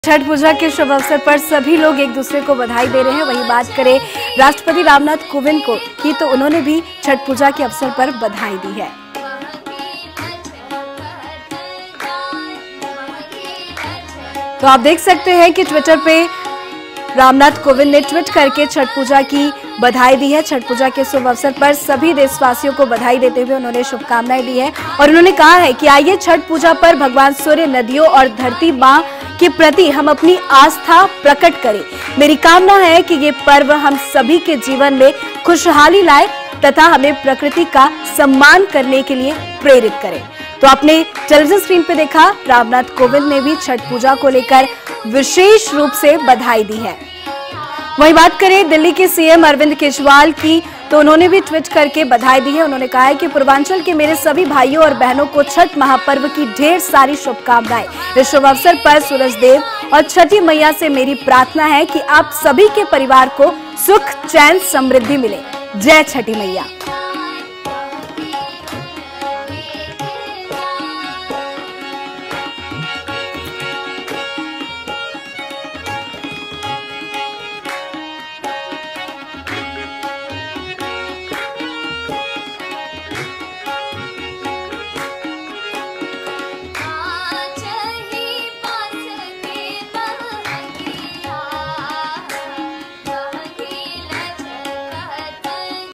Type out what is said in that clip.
छठ पूजा के शुभ अवसर पर सभी लोग एक दूसरे को बधाई दे रहे हैं। वहीं बात करें राष्ट्रपति रामनाथ कोविंद की तो उन्होंने भी छठ पूजा के अवसर पर बधाई दी है। तो आप देख सकते हैं कि ट्विटर पे रामनाथ कोविंद ने ट्वीट करके छठ पूजा की बधाई दी है। छठ पूजा के शुभ अवसर पर सभी देशवासियों को बधाई देते हुए उन्होंने शुभकामनाएं दी है और उन्होंने कहा है कि आइए छठ पूजा पर भगवान सूर्य, नदियों और धरती मां के प्रति हम अपनी आस्था प्रकट करें। मेरी कामना है कि ये पर्व हम सभी के जीवन में खुशहाली लाए तथा हमें प्रकृति का सम्मान करने के लिए प्रेरित करे। तो आपने टेलीविजन स्क्रीन पे देखा, रामनाथ कोविंद ने भी छठ पूजा को लेकर विशेष रूप से बधाई दी है। वहीं बात करें दिल्ली के सीएम अरविंद केजरीवाल की तो उन्होंने भी ट्वीट करके बधाई दी है। उन्होंने कहा है कि पूर्वांचल के मेरे सभी भाइयों और बहनों को छठ महापर्व की ढेर सारी शुभकामनाएं। इस शुभ अवसर पर सूरज देव और छठी मैया से मेरी प्रार्थना है कि आप सभी के परिवार को सुख, चैन, समृद्धि मिले। जय छठी मैया।